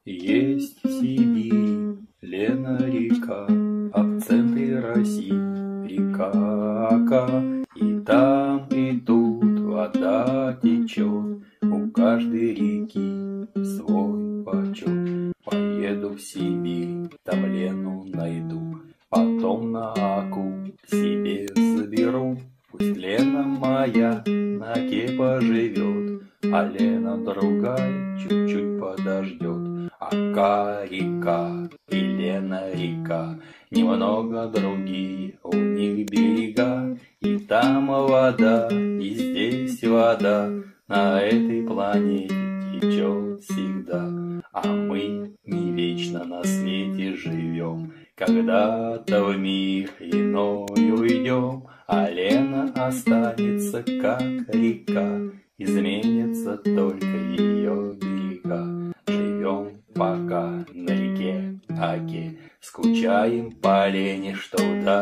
Есть в Сибири Лена-река, а в центре России река. И там, и тут вода течет, у каждой реки свой почет. Поеду в Сибирь, там Лену найду, потом на Аку себе заберу. Пусть Лена моя на Оке поживет, а Лена другая чуть-чуть подождет. Ока-река и Лена-река, немного другие у них берега. И там вода, и здесь вода, на этой планете течет всегда. А мы не вечно на свете живем, когда-то в мир иной уйдем. А Лена останется как река, изменится только ее берега. Живем пока на реке Оке, скучаем по Лене, что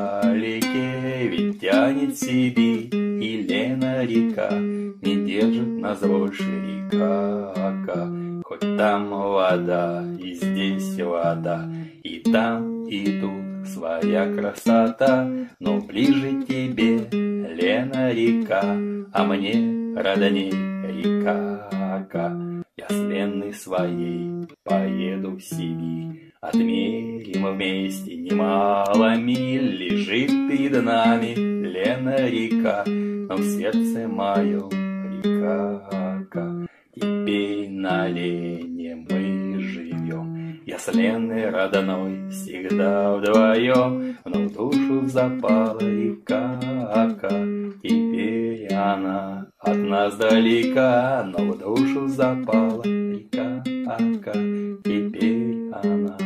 вдалеке. Ведь тянет Сибирь и Лена-река, не держит нас больше река Ока. Хоть там вода, и здесь вода, и там, и тут своя красота. Но ближе тебе Лена-река, а мне родней река Ока. Я с Леной своей поеду в Сибирь, отмерим вместе немало миль. Лежит перед нами Лена-река, но в сердце моем река Ока. Теперь на Лене мы живем, я с Леной родной всегда вдвоем. Но в душу запала река Ока, теперь она от нас далека. Но в душу запала река Ока, теперь она